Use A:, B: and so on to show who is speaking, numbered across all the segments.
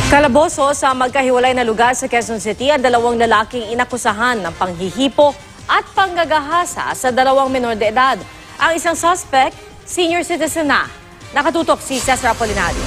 A: Kalaboso sa magkahiwalay na lugar sa Quezon City ang dalawang lalaking inakusahan ng panghihipo at panggagahasa sa dalawang menor de edad. Ang isang suspect, senior citizen na. Nakatutok si Cesar Apolinario.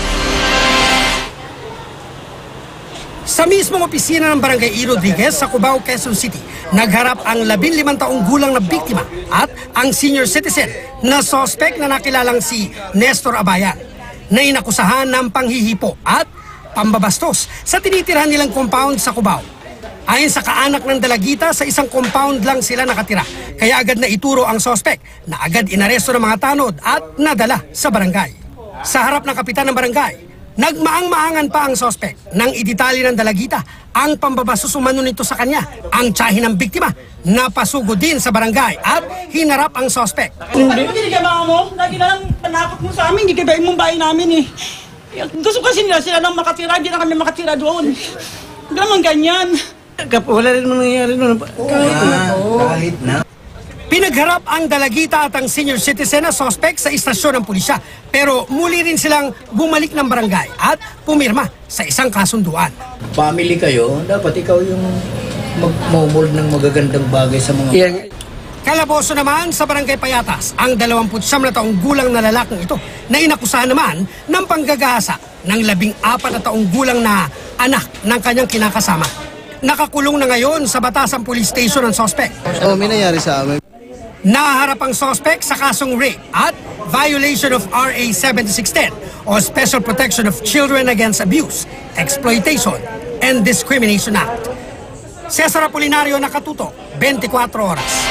B: Sa mismong opisina ng Barangay E. Rodriguez sa Cubao, Quezon City, nagharap ang 15 taong gulang na biktima at ang senior citizen na suspect na nakilalang si Nestor Abayan na inakusahan ng panghihipo at pambabastos sa tinitirahan nilang compound sa Cubao. Ayon sa kaanak ng dalagita, sa isang compound lang sila nakatira. Kaya agad na ituro ang suspect na agad inaresto ng mga tanod at nadala sa barangay. Sa harap ng kapitan ng barangay, nagmaang-maangan pa ang suspect nang idetali ng dalagita ang pambabastos umano nito sa kanya. Ang tiyahin ng biktima napasugod din sa barangay at hinarap ang suspect.
C: Hindi ginagawa mo? Lagi na lang panakot mo sa amin, gigibayin mong bahay namin eh. Gusto kasi nila sila lang makatira, hindi na kami makatira doon. Hindi naman ganyan.
D: Wala rin mo nangyayari noon. Kahit na.
B: Pinagharap ang dalagita at ang senior citizen na suspect sa istasyon ng pulisya. Pero muli rin silang bumalik ng barangay at pumirma sa isang kasunduan.
E: Family kayo, dapat ikaw yung mag-mold ng magagandang bagay sa mga...
B: Kalaboso naman sa Barangay Payatas ang 29 na taong gulang na lalaking ito na inakusahan naman ng panggagahasa ng 14 na taong gulang na anak ng kanyang kinakasama. Nakakulong na ngayon sa Batasan Police Station ang suspect.
D: May nangyari sa amin.
B: Naharap ang suspect sa kasong rape at violation of RA 7610 o Special Protection of Children Against Abuse, Exploitation, and Discrimination Act. Cesar Apolinario, Nakatutok, 24 Oras.